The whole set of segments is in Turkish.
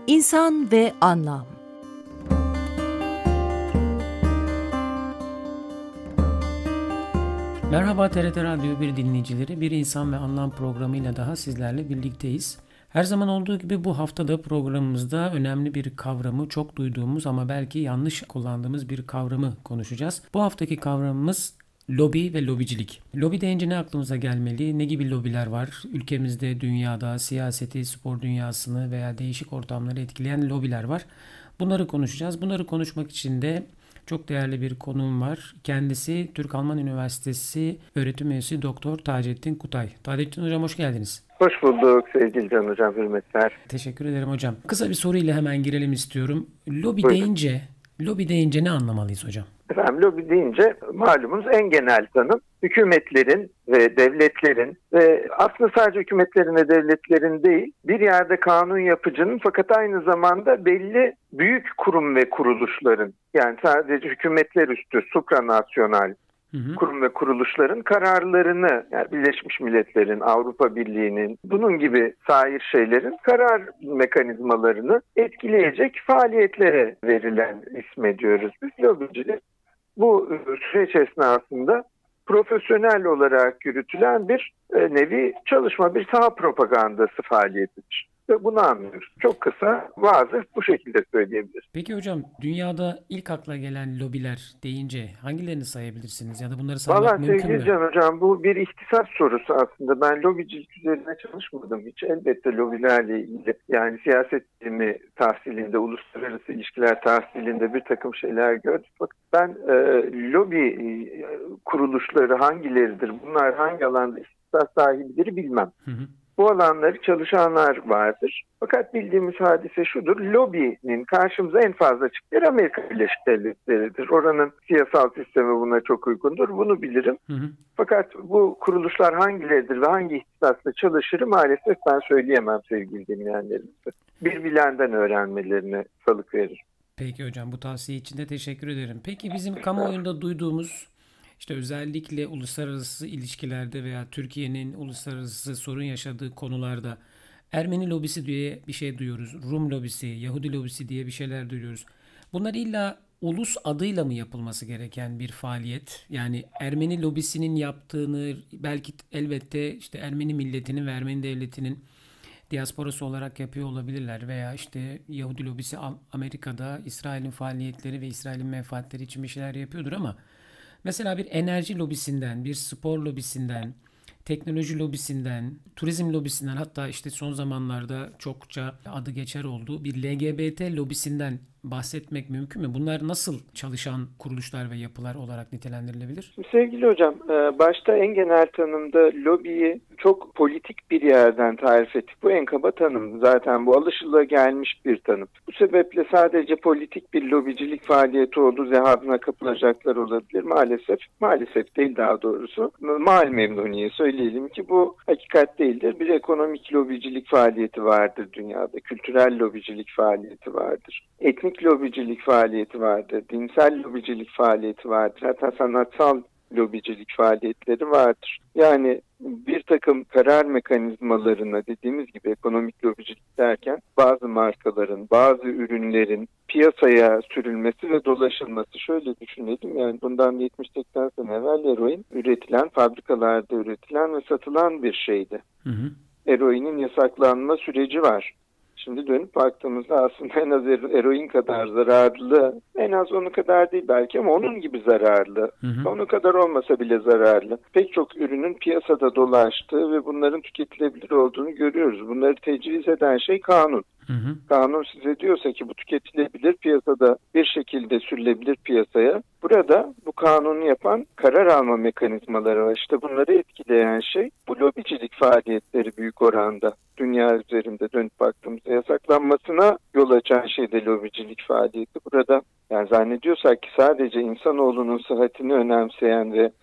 İnsan ve Anlam. Merhaba TRT Radyo 1 dinleyicileri, Bir İnsan ve Anlam programıyla daha sizlerle birlikteyiz. Her zaman olduğu gibi bu haftada programımızda önemli bir kavramı, çok duyduğumuz ama belki yanlış kullandığımız bir kavramı konuşacağız. Bu haftaki kavramımız lobi ve lobicilik. Lobi deyince ne aklımıza gelmeli? Ne gibi lobiler var? Ülkemizde, dünyada, siyaseti, spor dünyasını veya değişik ortamları etkileyen lobiler var. Bunları konuşacağız. Bunları konuşmak için de çok değerli bir konuğum var. Kendisi Türk-Alman Üniversitesi öğretim üyesi Doktor Taceddin Kutay. Taceddin Hocam hoş geldiniz. Hoş bulduk sevgili Can Hocam, hürmetler. Teşekkür ederim hocam. Kısa bir soruyla hemen girelim istiyorum. Lobi Buyurun. deyince ne anlamalıyız hocam? Efendim, lobi deyince malumunuz en genel tanım hükümetlerin ve devletlerin ve aslında sadece hükümetlerin ve devletlerin değil, bir yerde kanun yapıcının fakat aynı zamanda belli büyük kurum ve kuruluşların, yani sadece hükümetler üstü supranasyonal kurum ve kuruluşların kararlarını, yani Birleşmiş Milletler'in, Avrupa Birliği'nin, bunun gibi sair şeylerin karar mekanizmalarını etkileyecek faaliyetlere verilen isme diyoruz biz. Lobicilik bu süreç esnasında profesyonel olarak yürütülen bir nevi çalışma, bir saha propagandası faaliyetidir. Ve bunu anlıyoruz. Çok kısa, vazı bu şekilde söyleyebiliriz. Peki hocam, dünyada ilk akla gelen lobiler deyince hangilerini sayabilirsiniz? Ya da bunları saymak mümkün mü? Sevgili Can Hocam, bu bir ihtisas sorusu aslında. Ben lobicilik üzerine çalışmadım hiç. Elbette lobilerle ilgili, yani siyaset bilimi tahsilinde, uluslararası ilişkiler tahsilinde bir takım şeyler gördüm. Fakat ben lobi kuruluşları hangileridir, bunlar hangi alanda ihtisas sahibidir bilmem. Bu alanları çalışanlar vardır. Fakat bildiğimiz hadise şudur. Lobinin karşımıza en fazla çıktığı Amerika Birleşik Devletleri'dir. Oranın siyasal sistemi buna çok uygundur. Bunu bilirim. Fakat bu kuruluşlar hangileridir ve hangi ihtisasla çalışır maalesef ben söyleyemem sevgili dinleyenlerimize. Bir bilenden öğrenmelerini salık verir. Peki hocam, bu tavsiye için de teşekkür ederim. Peki bizim kamuoyunda duyduğumuz, İşte özellikle uluslararası ilişkilerde veya Türkiye'nin uluslararası sorun yaşadığı konularda Ermeni lobisi diye bir şey duyuyoruz. Rum lobisi, Yahudi lobisi diye bir şeyler duyuyoruz. Bunlar illa ulus adıyla mı yapılması gereken bir faaliyet? Yani Ermeni lobisinin yaptığını belki elbette işte Ermeni milletinin ve Ermeni devletinin diasporası olarak yapıyor olabilirler veya işte Yahudi lobisi Amerika'da İsrail'in faaliyetleri ve İsrail'in menfaatleri için bir şeyler yapıyordur ama mesela bir enerji lobisinden, bir spor lobisinden, teknoloji lobisinden, turizm lobisinden, hatta işte son zamanlarda çokça adı geçer olduğu bir LGBT lobisinden bahsetmek mümkün mü? Bunlar nasıl çalışan kuruluşlar ve yapılar olarak nitelendirilebilir? Sevgili hocam, başta en genel tanımda lobiyi çok politik bir yerden tarif ettik. Bu en kaba tanım. Zaten bu alışılagelmiş bir tanım. Bu sebeple sadece politik bir lobicilik faaliyeti olduğu zehabına kapılacaklar olabilir. Maalesef değil daha doğrusu. Mal memnuniye söyleyelim ki bu hakikat değildir. Bir ekonomik lobicilik faaliyeti vardır dünyada. Kültürel lobicilik faaliyeti vardır. Etnik lobicilik faaliyeti vardır. Dinsel lobicilik faaliyeti vardır. Hatta sanatsal lobicilik faaliyetleri vardır. Yani bir takım karar mekanizmalarına dediğimiz gibi ekonomik lobicilik derken bazı markaların, bazı ürünlerin piyasaya sürülmesi ve dolaşılması. Şöyle düşünelim, yani bundan 70-80 sene evvel eroin üretilen, fabrikalarda üretilen ve satılan bir şeydi. Eroinin yasaklanma süreci var. Şimdi dönüp baktığımızda aslında en az eroin kadar zararlı, en az onun kadar değil belki ama onun gibi zararlı, onun kadar olmasa bile zararlı. Pek çok ürünün piyasada dolaştığı ve bunların tüketilebilir olduğunu görüyoruz. Bunları tecviz eden şey kanun. Kanun size diyorsa ki bu tüketilebilir, piyasada bir şekilde sürülebilir piyasaya. Burada bu kanunu yapan karar alma mekanizmaları var. İşte bunları etkileyen şey bu lobicilik faaliyetleri büyük oranda. Dünya üzerinde dönüp baktığımızda yasaklanmasına yol açan şey de lobicilik faaliyeti. Burada yani zannediyorsak ki sadece insanoğlunun sıhhatini önemseyen ve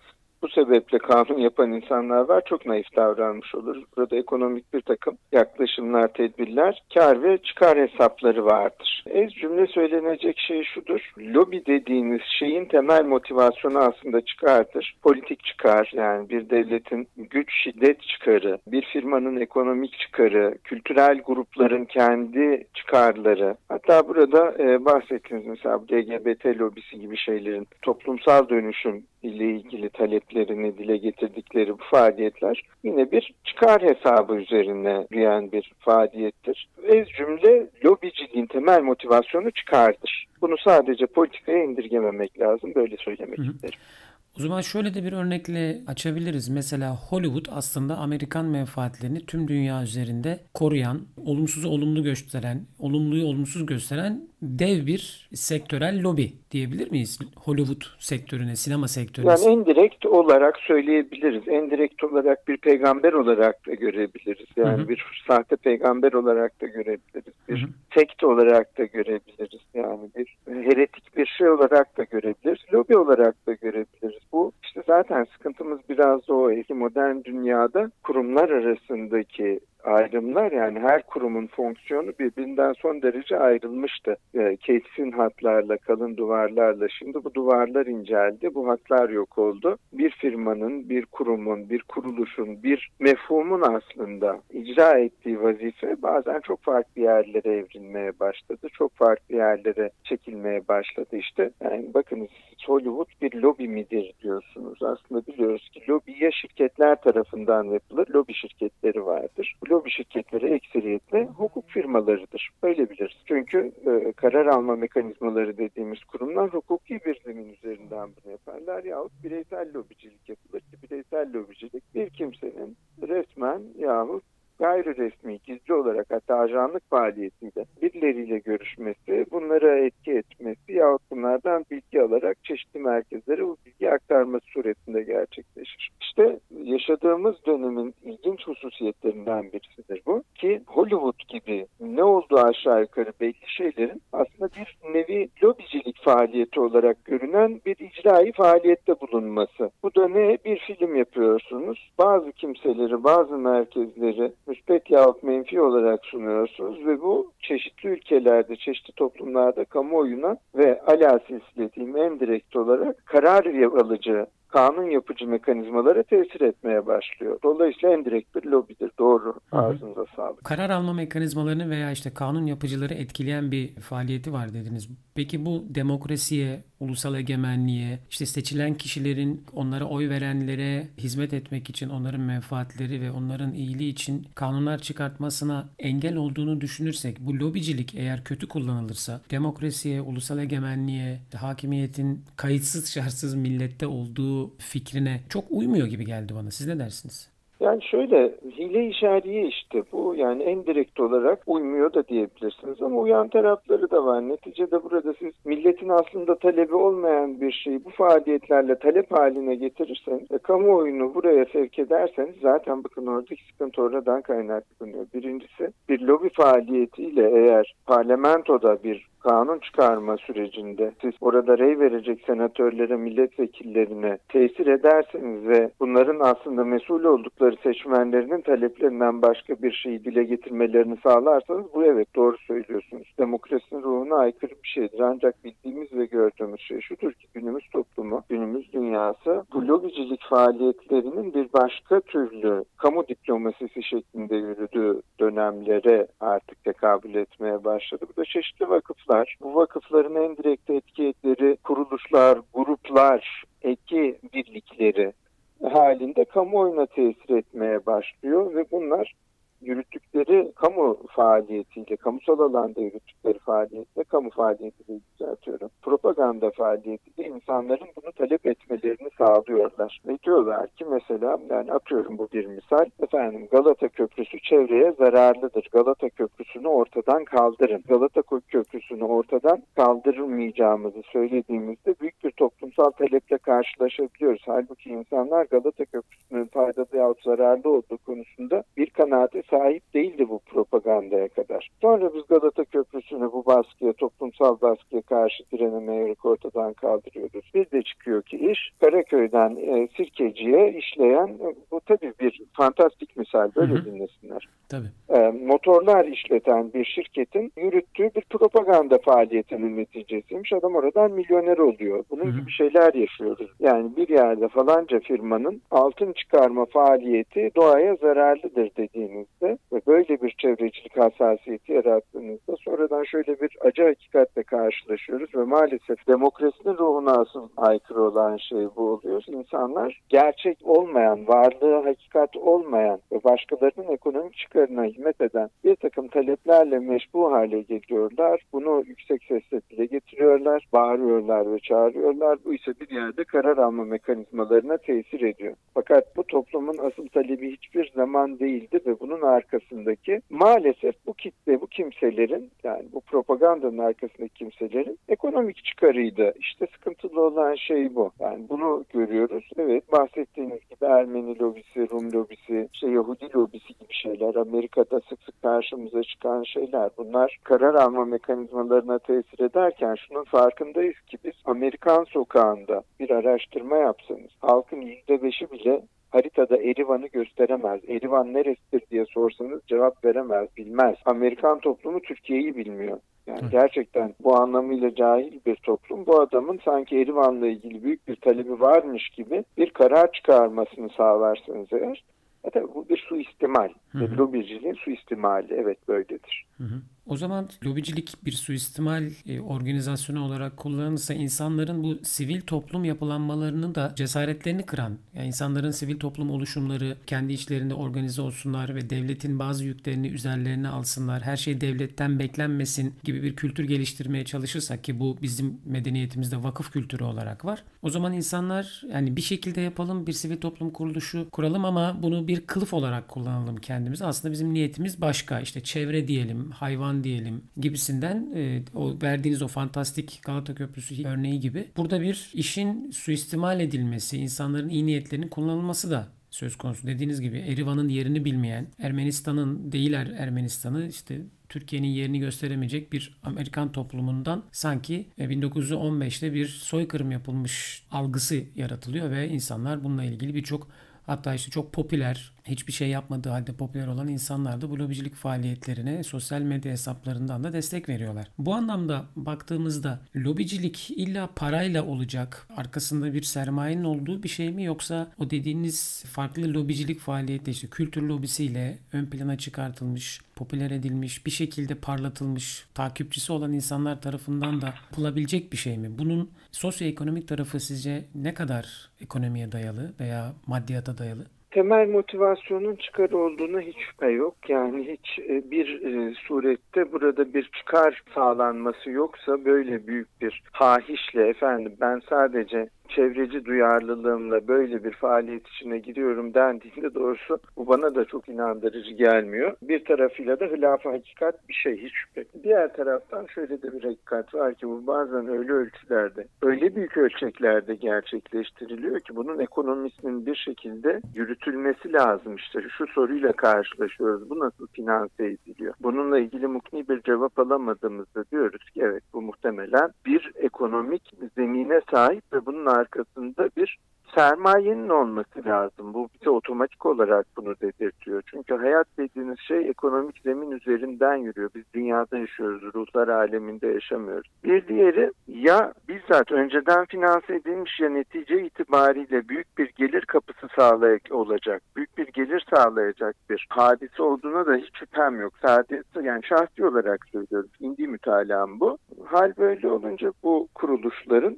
Bu sebeple kanun yapan insanlar var. Çok naif davranmış olur. Burada ekonomik bir takım yaklaşımlar, tedbirler, kar ve çıkar hesapları vardır. Ez cümle söylenecek şey şudur. Lobi dediğiniz şeyin temel motivasyonu aslında çıkardır. Politik çıkar, yani bir devletin güç, şiddet çıkarı, bir firmanın ekonomik çıkarı, kültürel grupların kendi çıkarları. Hatta burada bahsettiğiniz mesela LGBT lobisi gibi şeylerin toplumsal dönüşüm ile ilgili taleplerini dile getirdikleri bu faaliyetler yine bir çıkar hesabı üzerine yürüyen bir faaliyettir. Ez cümle lobiciliğin temel motivasyonu çıkardır. Bunu sadece politikaya indirgememek lazım. Böyle söylemek isterim. O zaman şöyle de bir örnekle açabiliriz. Mesela Hollywood aslında Amerikan menfaatlerini tüm dünya üzerinde koruyan, olumsuzu olumlu gösteren, olumluyu olumsuz gösteren dev bir sektörel lobi diyebilir miyiz? Hollywood sektörüne, sinema sektörüne. Yani endirekt olarak söyleyebiliriz. Endirekt olarak bir peygamber olarak da görebiliriz. Yani bir sahte peygamber olarak da görebiliriz. Bir sekte olarak da görebiliriz. Yani bir heretik bir şey olarak da görebiliriz. Lobi olarak da görebiliriz. Bu işte zaten sıkıntımız biraz da o. Modern dünyada kurumlar arasındaki ayrımlar, yani her kurumun fonksiyonu birbirinden son derece ayrılmıştı. Kesin hatlarla, kalın duvarlarla. Şimdi bu duvarlar inceldi, bu hatlar yok oldu. Bir firmanın, bir kurumun, bir kuruluşun, bir mefhumun aslında icra ettiği vazife bazen çok farklı yerlere evrilmeye başladı. Çok farklı yerlere çekilmeye başladı işte. Yani bakınız, Hollywood bir lobi midir diyorsunuz. Aslında biliyoruz ki lobi ya şirketler tarafından yapılır, lobi şirketleri vardır. Bu lobi şirketleri ekseriyetle hukuk firmalarıdır. Öyle biliriz. Çünkü karar alma mekanizmaları dediğimiz kurumlar hukuki bir zemin üzerinden bunu yaparlar yahut bireysel lobicilik yapılır ki bireysel lobicilik bir kimsenin resmen yahut gayri resmi, gizli olarak, hatta ajanlık faaliyetiyle birileriyle görüşmesi, bunlara etki etmesi yahut bunlardan bilgi alarak çeşitli merkezlere bu bilgi aktarması suretinde gerçekleşir. İşte yaşadığımız dönemin ilginç hususiyetlerinden birisidir bu ki Hollywood gibi ne olduğu aşağı yukarı belli şeylerin aslında bir nevi lobicilik faaliyeti olarak görünen bir icraî faaliyette bulunması. Bu da ne? Bir film yapıyorsunuz. Bazı kimseleri, bazı merkezleri müspet yahut menfi olarak sunuyorsunuz ve bu çeşitli ülkelerde, çeşitli toplumlarda kamuoyuna ve alâsils dediğim endirekt olarak karar alıcı, kanun yapıcı mekanizmalara tesir etmeye başlıyor. Dolayısıyla endirekt bir lobidir. Doğru. Ağzınıza sağlık. Karar alma mekanizmalarını veya işte kanun yapıcıları etkileyen bir faaliyeti var dediniz. Peki bu demokrasiye, ulusal egemenliğe, işte seçilen kişilerin onlara oy verenlere hizmet etmek için, onların menfaatleri ve onların iyiliği için kanunlar çıkartmasına engel olduğunu düşünürsek, bu lobicilik eğer kötü kullanılırsa demokrasiye, ulusal egemenliğe, hakimiyetin kayıtsız şartsız millette olduğu fikrine çok uymuyor gibi geldi bana. Siz ne dersiniz? Yani şöyle, hile-i şer'iye işte bu, yani endirekt olarak uymuyor da diyebilirsiniz ama uyan tarafları da var. Neticede burada siz milletin aslında talebi olmayan bir şeyi bu faaliyetlerle talep haline getirirseniz ve kamuoyunu buraya sevk ederseniz zaten bakın oradaki sıkıntı oradan kaynaklanıyor. Birincisi, bir lobi faaliyetiyle eğer parlamentoda bir kanun çıkarma sürecinde siz orada rey verecek senatörlere, milletvekillerine tesir ederseniz ve bunların aslında mesul oldukları seçmenlerinin taleplerinden başka bir şeyi dile getirmelerini sağlarsanız bu evet doğru söylüyorsunuz. Demokrasinin ruhuna aykırı bir şeydir. Ancak bildiğimiz ve gördüğümüz şey şudur ki günümüz toplumu, günümüz dünyası bu lobicilik faaliyetlerinin bir başka türlü kamu diplomasisi şeklinde yürüdüğü dönemlere artık tekabül etmeye başladı. Bu da çeşitli vakıflar. Bu vakıfların en direkt etkileri kuruluşlar, gruplar, etki birlikleri halinde kamuoyuna tesir etmeye başlıyor ve bunlar yürüttükleri kamu faaliyetiyle, kamusal alanda yürüttükleri faaliyetle, kamu faaliyetiyle düzeltiyorum, propaganda faaliyetiyle insanların bunu talep etmelerini sağlıyorlar. Ve diyorlar ki mesela, yani atıyorum bu bir misal, efendim Galata Köprüsü çevreye zararlıdır. Galata Köprüsü'nü ortadan kaldırın. Galata Köprüsü'nü ortadan kaldırmayacağımızı söylediğimizde büyük bir toplumsal taleple karşılaşabiliyoruz. Halbuki insanlar Galata Köprüsü'nün faydalı yahut zararlı olduğu konusunda bir kanaate sahip değildi bu propagandaya kadar. Sonra biz Galata Köprüsü'nü bu baskıya, toplumsal baskıya karşı direnemeyerek ortadan kaldırıyoruz. Bir de çıkıyor ki iş Karaköy'den Sirkeci'ye işleyen, bu tabii bir fantastik misal, böyle dinlesinler. Tabii. Motorlar işleten bir şirketin yürüttüğü bir propaganda faaliyetinin neticesiymiş. Adam oradan milyoner oluyor. Bunun gibi şeyler yaşıyoruz. Yani bir yerde falanca firmanın altın çıkarma faaliyeti doğaya zararlıdır dediğinizde ve böyle bir çevrecilik hassasiyeti yarattığınızda sonradan şöyle bir acı hakikatle karşılaşıyoruz ve maalesef demokrasinin ruhuna asıl aykırı olan şey bu oluyor. İnsanlar gerçek olmayan, varlığı hakikat olmayan ve başkalarının ekonomik çıkarına hizmet eden bir takım taleplerle meşbu hale geliyorlar. Bunu yüksek sesle dile getiriyorlar, bağırıyorlar ve çağırıyorlar. Bu ise bir yerde karar alma mekanizmalarına tesir ediyor. Fakat bu toplumun asıl talebi hiçbir zaman değildi ve bunun arkasındaki maalesef bu kitle, bu kimselerin, yani bu propagandanın arkasındaki kimselerin ekonomik çıkarıydı. İşte sıkıntılı olan şey bu. Yani bunu görüyoruz. Evet, bahsettiğiniz gibi Ermeni lobisi, Rum lobisi, işte Yahudi lobisi gibi şeyler, Amerika'da sık sık karşımıza çıkan şeyler. Bunlar karar alma mekanizmalarına tesir ederken şunun farkındayız ki biz Amerikan sokağında bir araştırma yapsanız halkın %5'i bile haritada Erivan'ı gösteremez. Erivan neresidir diye sorsanız cevap veremez, bilmez. Amerikan toplumu Türkiye'yi bilmiyor. Yani gerçekten bu anlamıyla cahil bir toplum. Bu adamın sanki Erivan'la ilgili büyük bir talebi varmış gibi bir karar çıkarmasını sağlarsanız eğer, tabii bu bir suistimal. Lobiciliğin suistimali, evet, böyledir. O zaman lobicilik bir suistimal organizasyonu olarak kullanılırsa insanların bu sivil toplum yapılanmalarının da cesaretlerini kıran, yani insanların sivil toplum oluşumları kendi içlerinde organize olsunlar ve devletin bazı yüklerini üzerlerine alsınlar, her şey devletten beklenmesin gibi bir kültür geliştirmeye çalışırsak, ki bu bizim medeniyetimizde vakıf kültürü olarak var. O zaman insanlar, yani bir şekilde yapalım, bir sivil toplum kuruluşu kuralım ama bunu bir kılıf olarak kullanalım kendimiz. Aslında bizim niyetimiz başka. İşte çevre diyelim, hayvan diyelim gibisinden, o verdiğiniz o fantastik Galata Köprüsü örneği gibi. Burada bir işin suistimal edilmesi, insanların iyi niyetlerinin kullanılması da söz konusu. Dediğiniz gibi Erivan'ın yerini bilmeyen, Ermenistan'ın değil Ermenistan'ı, işte Türkiye'nin yerini gösteremeyecek bir Amerikan toplumundan sanki 1915'te bir soykırım yapılmış algısı yaratılıyor ve insanlar bununla ilgili birçok, hatta işte çok popüler, hiçbir şey yapmadığı halde popüler olan insanlar da bu lobicilik faaliyetlerine sosyal medya hesaplarından da destek veriyorlar. Bu anlamda baktığımızda lobicilik illa parayla olacak, arkasında bir sermayenin olduğu bir şey mi, yoksa o dediğiniz farklı lobicilik faaliyeti, işte kültür lobisiyle ön plana çıkartılmış, popüler edilmiş, bir şekilde parlatılmış, takipçisi olan insanlar tarafından da yapılabilecek bir şey mi? Bunun sosyoekonomik tarafı sizce ne kadar ekonomiye dayalı veya maddiyata dayalı? Temel motivasyonun çıkar olduğuna hiç şüphe yok. Yani hiç bir surette burada bir çıkar sağlanması yoksa, böyle büyük bir hahişle ben sadece çevreci duyarlılığımla böyle bir faaliyet içine giriyorum dendiğinde doğrusu bu bana da çok inandırıcı gelmiyor. Bir tarafıyla da hilaf-ı hakikat bir şey, hiç şüphe. Diğer taraftan şöyle de bir hakikat var ki bu bazen öyle ölçülerde, öyle büyük ölçeklerde gerçekleştiriliyor ki bunun ekonomisinin bir şekilde yürütülmesi lazım. İşte şu soruyla karşılaşıyoruz. Bu nasıl finanse ediliyor? Bununla ilgili mukni bir cevap alamadığımızda diyoruz ki evet, bu muhtemelen bir ekonomik zemine sahip ve bunun arkasında bir sermayenin olması lazım. Bu bize otomatik olarak bunu dedirtiyor. Çünkü hayat dediğiniz şey ekonomik zemin üzerinden yürüyor. Biz dünyada yaşıyoruz, ruhlar aleminde yaşamıyoruz. Bir diğeri, ya bizzat önceden finanse edilmiş ya netice itibariyle büyük bir gelir kapısı olacak, büyük bir gelir sağlayacak bir hadise olduğuna da hiç şüphem yok. Sadece yani şahsi olarak söylüyorum. İndi mütalam bu. Hal böyle olunca bu kuruluşların,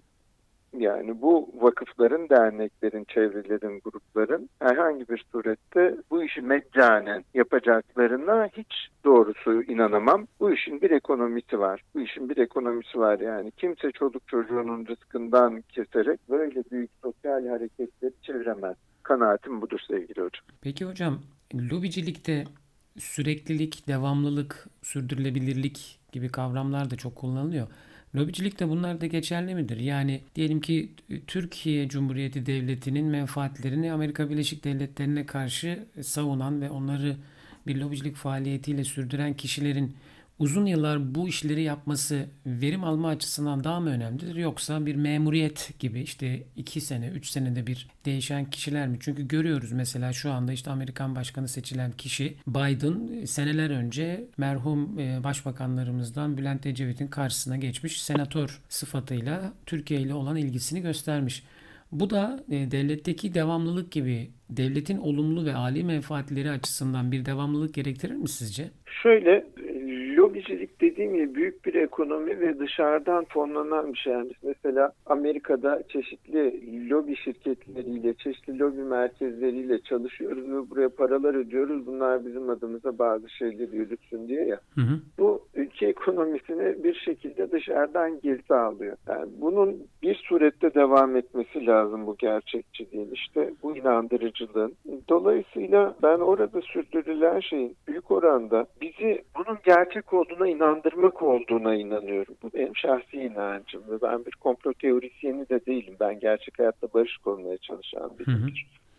yani bu vakıfların, derneklerin, çevrelerin, grupların herhangi bir surette bu işi meccanen yapacaklarına hiç doğrusu inanamam. Bu işin bir ekonomisi var. Bu işin bir ekonomisi var yani. Kimse çoluk çocuğunun rızkından keserek böyle büyük sosyal hareketleri çeviremez. Kanaatim budur sevgili hocam. Peki hocam, lobicilikte süreklilik, devamlılık, sürdürülebilirlik gibi kavramlar da çok kullanılıyor. Lobicilikte bunlar da geçerli midir? Yani diyelim ki Türkiye Cumhuriyeti Devleti'nin menfaatlerini Amerika Birleşik Devletleri'ne karşı savunan ve onları bir lobicilik faaliyetiyle sürdüren kişilerin uzun yıllar bu işleri yapması verim alma açısından daha mı önemlidir? Yoksa bir memuriyet gibi işte 2 sene, 3 senede bir değişen kişiler mi? Çünkü görüyoruz mesela şu anda işte Amerikan başkanı seçilen kişi Biden seneler önce merhum başbakanlarımızdan Bülent Ecevit'in karşısına geçmiş senatör sıfatıyla Türkiye ile olan ilgisini göstermiş. Bu da devletteki devamlılık gibi devletin olumlu ve âli menfaatleri açısından bir devamlılık gerektirir mi sizce? Şöyle, lobicilik dediğim gibi büyük bir ekonomi ve dışarıdan fonlanan bir şey. Yani mesela Amerika'da çeşitli lobi şirketleriyle, çeşitli lobi merkezleriyle çalışıyoruz ve buraya paralar ödüyoruz. Bunlar bizim adımıza bazı şeyleri yürütsün diye ya. Hı hı. Bu ülke ekonomisine bir şekilde dışarıdan girdi alıyor. Yani bunun bir surette devam etmesi lazım, bu gerçekçiliğin, işte bu inandırıcılığın. Dolayısıyla ben orada sürdürülen şeyin büyük oranda bizi bunun gerçek olduğuna inandırmak olduğuna inanıyorum. Bu benim şahsi inancım ve ben bir komplo teorisyeni de değilim. Ben gerçek hayatta barış kurmaya çalışan biriyim.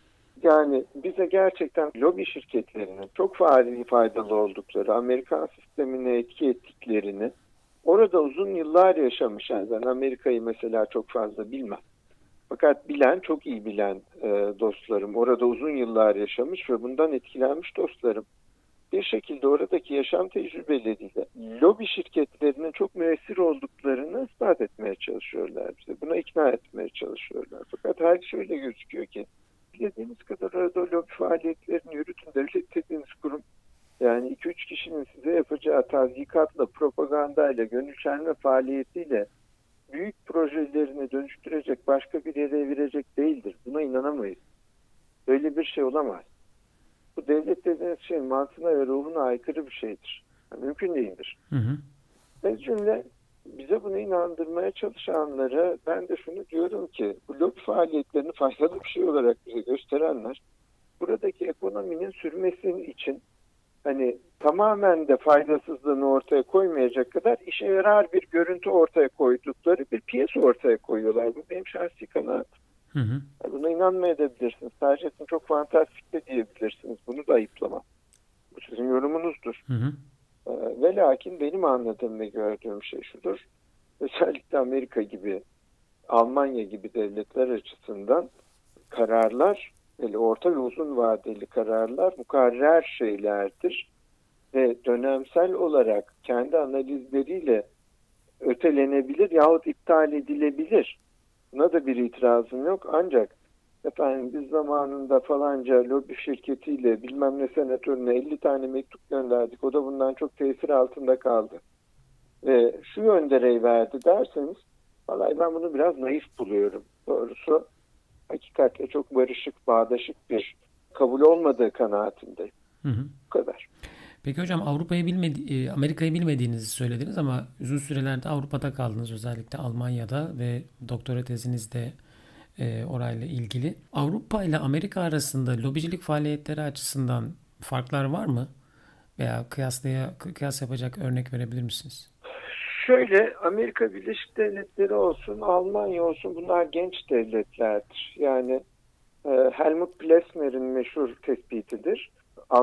Yani bize gerçekten lobi şirketlerinin çok faydalı oldukları, Amerikan sistemine etki ettiklerini, orada uzun yıllar yaşamış, yani ben Amerika'yı mesela çok fazla bilmem. Fakat bilen, çok iyi bilen dostlarım, orada uzun yıllar yaşamış ve bundan etkilenmiş dostlarım, bir şekilde oradaki yaşam tecrübeleriyle lobi şirketlerinin çok müessir olduklarını ispat etmeye çalışıyorlar bize. Buna ikna etmeye çalışıyorlar. Fakat hal şöyle gözüküyor ki, dilediğiniz kadar orada lobi faaliyetlerini yürütün. Devlet dediğiniz kurum, yani 2-3 kişinin size yapacağı tazikatla, propagandayla, gönül çelme faaliyetiyle büyük projelerini dönüştürecek, başka bir yere evirecek değildir. Buna inanamayız. Böyle bir şey olamaz. Bu devlet dediğiniz şey mantığına ve ruhuna aykırı bir şeydir. Yani mümkün değildir. Ve cümle bize bunu inandırmaya çalışanlara ben de şunu diyorum ki, bu lobi faaliyetlerini faydalı bir şey olarak bize gösterenler, buradaki ekonominin sürmesi için hani tamamen de faydasızlığını ortaya koymayacak kadar işe yarar bir görüntü ortaya koydukları bir piyasa ortaya koyuyorlar. Bu benim şahsi kanaatim. Buna inanmayabilirsiniz. Sadece çok fantastik de diyebilirsiniz. Bunu da ayıplamam. Bu sizin yorumunuzdur. Ve lakin benim anladığım ve gördüğüm şey şudur. Özellikle Amerika gibi, Almanya gibi devletler açısından kararlar, böyle orta ve uzun vadeli kararlar mukarrer şeylerdir. Ve dönemsel olarak kendi analizleriyle ötelenebilir yahut iptal edilebilir. Buna da bir itirazım yok. Ancak efendim biz zamanında falanca lobi şirketiyle bilmem ne senatörüne 50 tane mektup gönderdik. O da bundan çok tesir altında kaldı. Ve şu yönde rey verdi derseniz, vallahi ben bunu biraz naif buluyorum. Doğrusu hakikatle çok barışık, bağdaşık bir kabul olmadığı kanaatindeyim. Bu kadar. Peki hocam, Amerika'yı bilmediğinizi söylediniz ama uzun sürelerde Avrupa'da kaldınız, özellikle Almanya'da ve doktora teziniz de orayla ilgili. Avrupa ile Amerika arasında lobicilik faaliyetleri açısından farklar var mı? Veya kıyas yapacak örnek verebilir misiniz? Şöyle, Amerika Birleşik Devletleri olsun, Almanya olsun, bunlar genç devletlerdir. Yani Helmut Plessner'in meşhur tespitidir.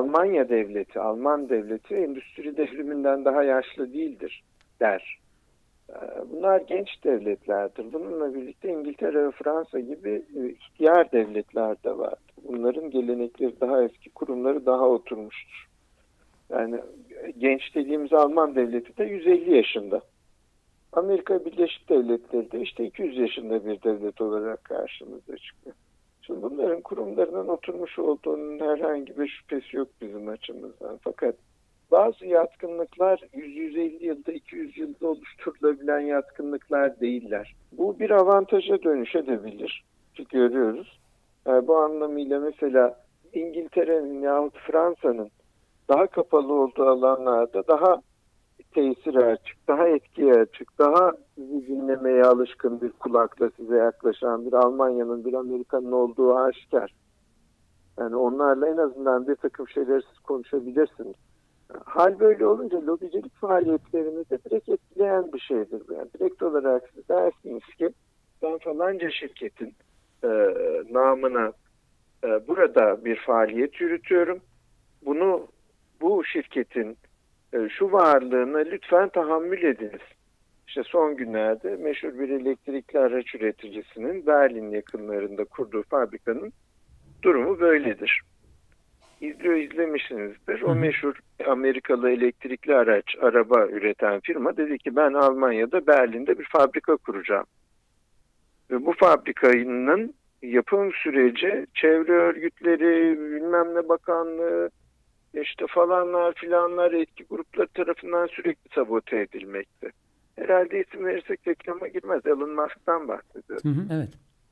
Alman devleti endüstri devriminden daha yaşlı değildir der. Bunlar genç devletlerdir. Bununla birlikte İngiltere ve Fransa gibi ihtiyar devletler de var. Bunların gelenekleri daha eski, kurumları daha oturmuştur. Yani genç dediğimiz Alman devleti de 150 yaşında. Amerika Birleşik Devletleri de işte 200 yaşında bir devlet olarak karşımıza çıkıyor. Şimdi bunların kurumlarının oturmuş olduğunun herhangi bir şüphesi yok bizim açımızdan. Fakat bazı yatkınlıklar 100-150 yılda, 200 yılda oluşturulabilen yatkınlıklar değiller. Bu bir avantaja dönüşebilir. Çünkü görüyoruz. Yani bu anlamıyla mesela İngiltere'nin yahut Fransa'nın daha kapalı olduğu alanlarda daha tesire açık, daha etkiye açık, daha sizi dinlemeye alışkın bir kulakla size yaklaşan bir Almanya'nın, bir Amerika'nın olduğu aşikar. Yani onlarla en azından bir takım şeyleri siz konuşabilirsiniz. Hal böyle olunca lobicilik faaliyetlerini de direkt etkileyen bir şeydir. Yani direkt olarak siz dersiniz ki ben falanca şirketin namına burada bir faaliyet yürütüyorum. Bunu bu şirketin şu varlığına lütfen tahammül ediniz. İşte son günlerde meşhur bir elektrikli araç üreticisinin Berlin yakınlarında kurduğu fabrikanın durumu böyledir. İzlemişsinizdir. O meşhur Amerikalı elektrikli araba üreten firma dedi ki ben Almanya'da Berlin'de bir fabrika kuracağım. Ve bu fabrikanın yapım süreci çevre örgütleri, bilmem ne bakanlığı, işte falanlar filanlar etki grupları tarafından sürekli sabote edilmekte. Herhalde isim verirsek reklama girmez. Elon Musk'tan bahsediyoruz. Evet.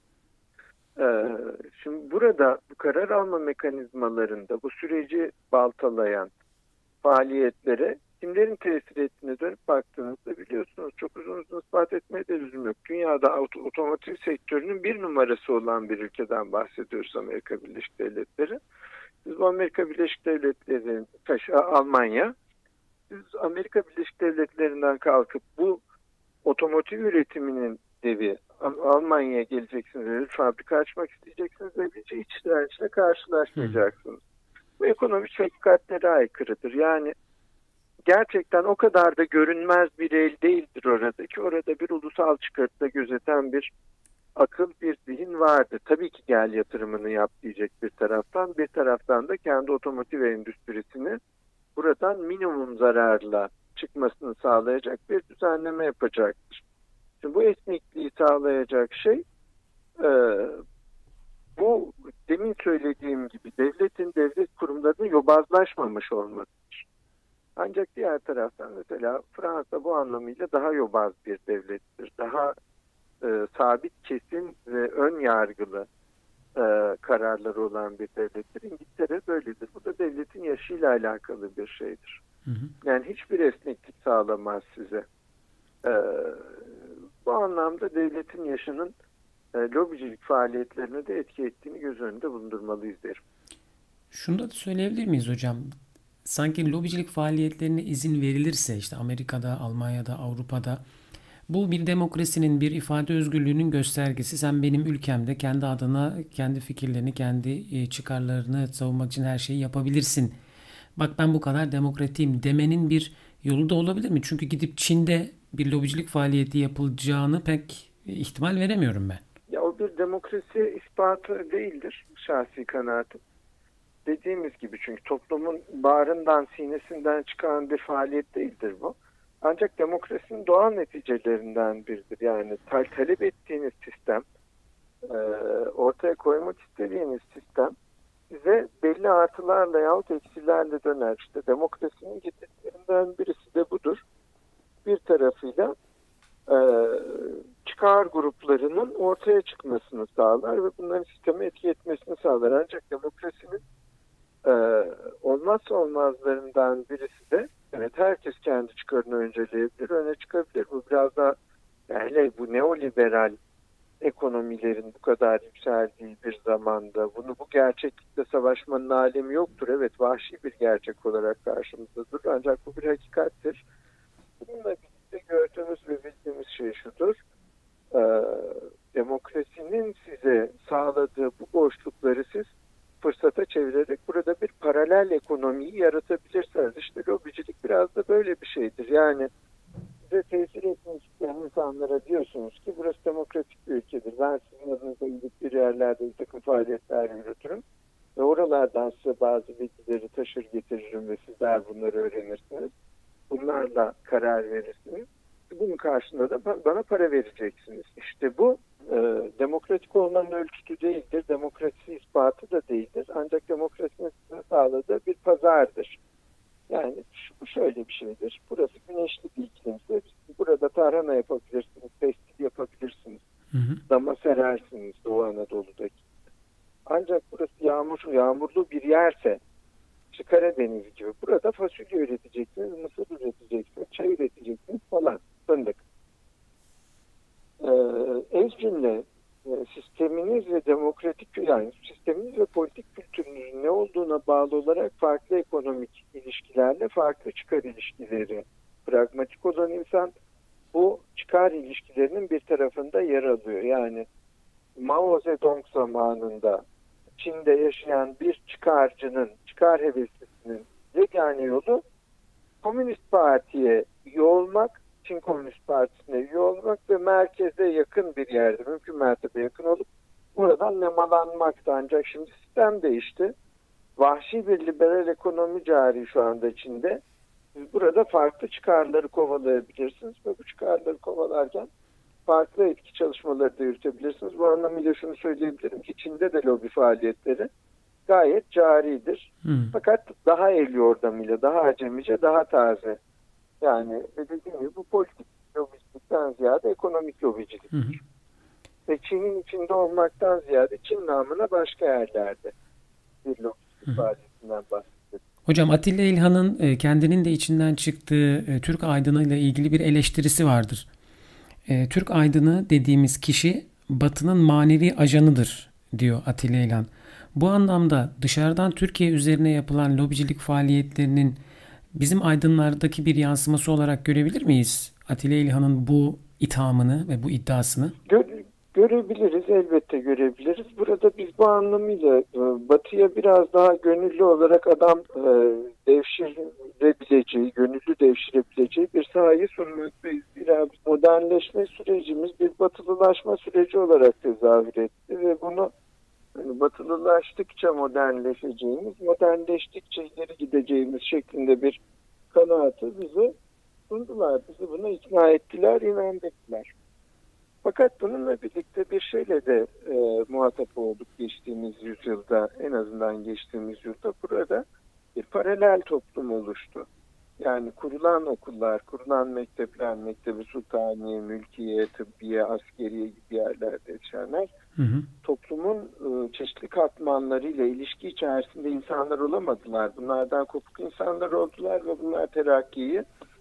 Şimdi burada bu karar alma mekanizmalarında bu süreci baltalayan faaliyetlere kimlerin tesir ettiğine dönüp baktığınızda biliyorsunuz çok uzun ispat etmeye de lüzum yok. Dünyada otomotiv sektörünün bir numarası olan bir ülkeden bahsediyoruz, Amerika Birleşik Devletleri. Biz bu Amerika Birleşik Devletleri'nin Almanya, siz Amerika Birleşik Devletleri'nden kalkıp bu otomotiv üretiminin devi Almanya'ya geleceksiniz ve bir fabrika açmak isteyeceksiniz ve bir iç dirençle karşılaşmayacaksınız. Bu ekonomik hakikatlere aykırıdır. Yani gerçekten o kadar da görünmez bir el değildir orada ki orada bir ulusal çıkarıda gözeten bir akıl, bir zihin vardır. Tabii ki gel yatırımını yap diyecek bir taraftan. Bir taraftan da kendi otomotiv endüstrisini buradan minimum zararla çıkmasını sağlayacak bir düzenleme yapacaktır. Şimdi bu esnekliği sağlayacak şey bu demin söylediğim gibi devlet kurumlarının yobazlaşmamış olmasıdır. Ancak diğer taraftan mesela Fransa bu anlamıyla daha yobaz bir devlettir. Daha sabit, kesin ve ön yargılı kararları olan bir devlettir. İngiltere böyledir. Bu da devletin yaşıyla alakalı bir şeydir. Yani hiçbir esneklik sağlamaz size. Bu anlamda devletin yaşının lobicilik faaliyetlerine de etki ettiğini göz önünde bulundurmalıyız derim. Şunu da söyleyebilir miyiz hocam? Sanki lobicilik faaliyetlerine izin verilirse işte Amerika'da, Almanya'da, Avrupa'da bu bir demokrasinin, bir ifade özgürlüğünün göstergesi. Sen benim ülkemde kendi adına, kendi fikirlerini, kendi çıkarlarını savunmak için her şeyi yapabilirsin. Bak ben bu kadar demokratiyim demenin bir yolu da olabilir mi? Çünkü gidip Çin'de bir lobicilik faaliyeti yapılacağını pek ihtimal veremiyorum ben. Ya o bir demokrasi ispatı değildir şahsi kanaatim. Dediğimiz gibi çünkü toplumun bağrından, sinesinden çıkan bir faaliyet değildir bu. Ancak demokrasinin doğal neticelerinden biridir. Yani talep ettiğiniz sistem, ortaya koymak istediğiniz sistem size belli artılarla yahut eksilerle döner. İşte demokrasinin getirilerinden birisi de budur. Bir tarafıyla çıkar gruplarının ortaya çıkmasını sağlar ve bunların sisteme etki etmesini sağlar. Ancak demokrasinin olmazsa olmazlarından birisi de evet herkes kendi çıkarını önceleyebilir, öne çıkabilir. Bu biraz daha yani bu neoliberal ekonomilerin bu kadar yükseldiği bir zamanda bu gerçeklikle savaşmanın alemi yoktur. Evet vahşi bir gerçek olarak karşımızda durur ancak bu bir hakikattir. Bununla birlikte gördüğümüz ve bildiğimiz şey şudur. Demokrasinin size sağladığı bu boşlukları siz fırsata çevirerek burada bir paralel ekonomiyi yaratabilirsiniz. İşte lobicilik biraz da böyle bir şeydir. Yani size tesir etmek isteyen insanlara diyorsunuz ki burası demokratik bir ülkedir. Ben sizin adınıza gidip bir yerlerde bir takım faaliyetler yürütürüm. Ve oralardan size bazı bilgileri taşır getiririm ve sizler bunları öğrenirsiniz. Bunlarla karar verirsiniz. Bunun karşılığında da bana para vereceksiniz. İşte bu demokratik olmanın ölçütü değildir. Demokrasi ispatı da değildir. Ancak demokrasinin size sağladığı bir pazardır. Yani bu şöyle bir şeydir. Burası güneşli bir iklimse burada tarhana yapabilirsiniz, pestil yapabilirsiniz. Dama serersiniz Doğu Anadolu'daki. Ancak burası yağmurlu bir yerse işte Karadeniz gibi burada fasulye üreteceksiniz, mısır üreteceksiniz, çay üreteceksiniz falan. Fındık. Ez cümle sisteminiz ve demokratik yani sisteminiz ve politik kültürünüzün ne olduğuna bağlı olarak farklı ekonomik ilişkilerle farklı çıkar ilişkileri pragmatik olan insan bu çıkar ilişkilerinin bir tarafında yer alıyor. Yani Mao Zedong zamanında Çin'de yaşayan bir çıkarcının, çıkar heveslisinin yegane yolu Komünist Parti'ye üye olmak, Çin Komünist Partisi'ne üye olmak ve merkeze yakın bir yerde, mümkün mertebe yakın olup buradan nemalanmaktı. Ancak şimdi sistem değişti. Vahşi bir liberal ekonomi cari şu anda Çin'de. Siz burada farklı çıkarları kovalayabilirsiniz ve bu çıkarları kovalarken farklı etki çalışmaları da yürütebilirsiniz. Bu anlamıyla şunu söyleyebilirim ki Çin'de de lobi faaliyetleri gayet caridir. Fakat daha el yordamıyla, daha acemice, daha taze. Yani dediğim gibi bu politik lobicilikten ziyade ekonomik lobiciliktir. Ve Çin'in içinde olmaktan ziyade Çin namına başka yerlerde bir lobicilik faaliyetinden bahsediyoruz. Hocam Atilla İlhan'ın kendinin de içinden çıktığı Türk aydınıyla ilgili bir eleştirisi vardır. Türk aydını dediğimiz kişi Batı'nın manevi ajanıdır diyor Atilla İlhan. Bu anlamda dışarıdan Türkiye üzerine yapılan lobicilik faaliyetlerinin bizim aydınlardaki bir yansıması olarak görebilir miyiz? Atilla İlhan'ın bu ithamını ve bu iddiasını. Görebiliriz, elbette görebiliriz. Burada biz bu anlamıyla Batı'ya biraz daha gönüllü olarak adam devşirebileceği, gönüllü devşirebileceği bir sahayı sunmaktayız. Biraz modernleşme sürecimiz bir batılılaşma süreci olarak tezahür etti ve bunu batılılaştıkça modernleşeceğimiz, modernleştikçe ileri gideceğimiz şeklinde bir kanaatı bize sundular. Bizi buna ikna ettiler, inandırdılar. Fakat bununla birlikte bir şeyle de muhatap olduk geçtiğimiz yüzyılda, en azından geçtiğimiz yüzyılda burada bir paralel toplum oluştu. Yani kurulan okullar, kurulan mektepler, Mektebi Sultaniye, Mülkiye, Tıbbiye, Askeriye gibi yerlerde yetişenler toplumun çeşitli katmanlarıyla ilişki içerisinde insanlar olamadılar. Bunlardan kopuk insanlar oldular ve bunlar terakkiyi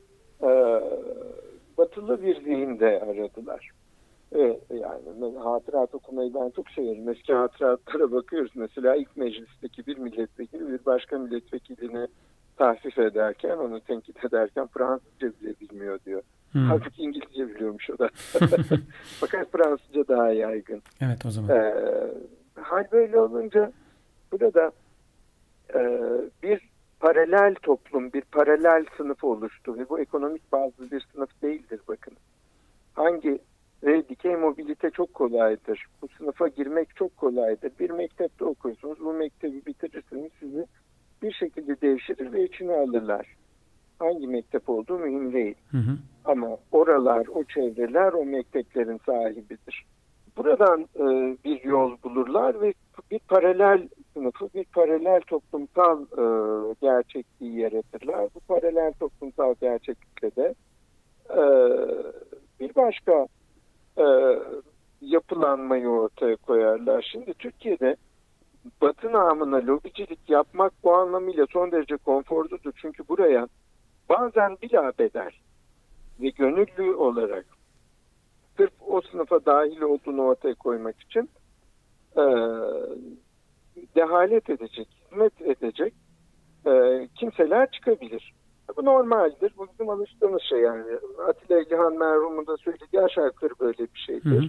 batılı bir zihinde aradılar. Yani hatırat okumayı ben çok severim. Eski hatıratlara bakıyoruz. Mesela ilk meclisteki bir milletvekili bir başka milletvekilini tahsis ederken, onu tenkit ederken Fransızca bile bilmiyor diyor. Halbuki İngilizce biliyormuş o da. Fakat Fransızca daha yaygın. Evet, o zaman. Hal böyle olunca burada bir paralel toplum, bir paralel sınıf oluştu. Ve bu ekonomik bazlı bir sınıf değildir bakın. Ve dikey mobilite çok kolaydır. Bu sınıfa girmek çok kolaydır. Bir mektepte okursunuz, bu mektebi bitirirsiniz, sizi bir şekilde devşirir ve içine alırlar. Hangi mektep olduğu mühim değil. Ama oralar, o çevreler o mekteplerin sahibidir. Buradan bir yol bulurlar ve bir paralel sınıfı, bir paralel toplumsal gerçekliği yaratırlar. Bu paralel toplumsal gerçeklikle de bir başka yapılanmayı ortaya koyarlar. Şimdi Türkiye'de Batı namına lobicilik yapmak bu anlamıyla son derece konforludur. Çünkü buraya bazen bilabedel ve gönüllü olarak sırf o sınıfa dahil olduğunu ortaya koymak için dehalet edecek, hizmet edecek kimseler çıkabilir. Bu normaldir. Bu bizim alıştığımız şey yani. Atilla İlhan merhumun da söylediği aşağı yukarı böyle bir şeydir.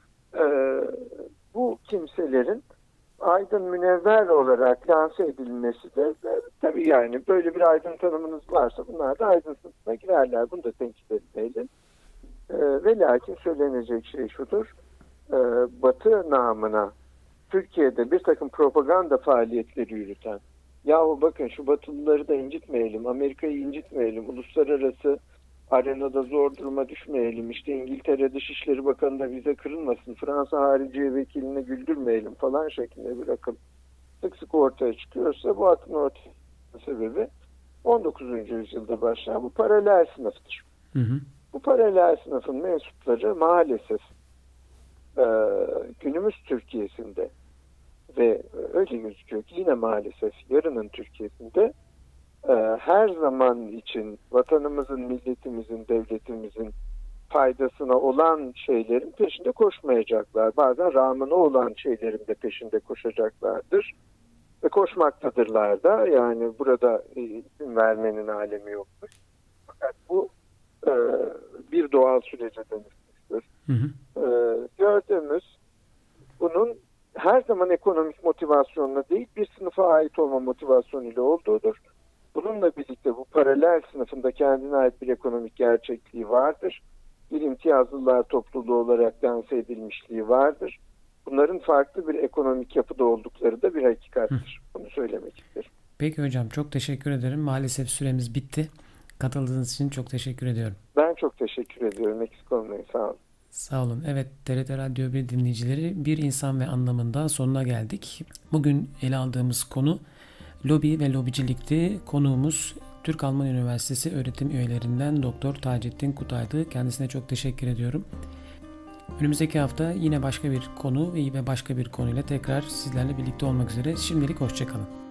Bu kimselerin aydın münevver olarak lanse edilmesi de tabii yani böyle bir aydın tanımınız varsa bunlar da aydın sınıfına girerler. Bunu da tenkit etmeyelim. Ve lakin söylenecek şey şudur. Batı namına Türkiye'de bir takım propaganda faaliyetleri yürüten, yahu bakın şu Batılıları da incitmeyelim, Amerika'yı incitmeyelim, uluslararası arenada zor duruma düşmeyelim, işte İngiltere Dışişleri Bakanı da bize kırılmasın, Fransa Hariciye Vekilini güldürmeyelim falan şeklinde bir akım sık sık ortaya çıkıyorsa bu akımın ortaya sebebi 19. yüzyılda başlayan bu paralel sınıftır. Bu paralel sınıfın mensupları maalesef günümüz Türkiye'sinde ve öyle gözüküyor ki yine maalesef yarının Türkiye'sinde her zaman için vatanımızın, milletimizin, devletimizin faydasına olan şeylerin peşinde koşmayacaklar. Bazen rağmına olan şeylerin de peşinde koşacaklardır. Ve koşmaktadırlar da. Yani burada isim vermenin alemi yoktur. Fakat bu bir doğal sürece dönüşmüştür. Gördüğümüz bunun her zaman ekonomik motivasyonla değil bir sınıfa ait olma motivasyonuyla olduğudur. Bunun bununla birlikte bu paralel sınıfında kendine ait bir ekonomik gerçekliği vardır. Bir imtiyazlılar topluluğu olarak lanse edilmişliği vardır. Bunların farklı bir ekonomik yapıda oldukları da bir hakikattir. Bunu söylemek isterim. Peki hocam, çok teşekkür ederim. Maalesef süremiz bitti. Katıldığınız için çok teşekkür ediyorum. Ben çok teşekkür ediyorum. Eksik olmayın. Sağ olun. Sağ olun. Evet, TRT Radyo 1 dinleyicileri, bir insan ve anlamında sonuna geldik. Bugün ele aldığımız konu lobi ve lobicilikti. Konuğumuz Türk-Alman Üniversitesi öğretim üyelerinden Doktor Taceddin Kutay'dı. Kendisine çok teşekkür ediyorum. Önümüzdeki hafta yine başka bir konu ve başka bir konuyla tekrar sizlerle birlikte olmak üzere. Şimdilik hoşça kalın.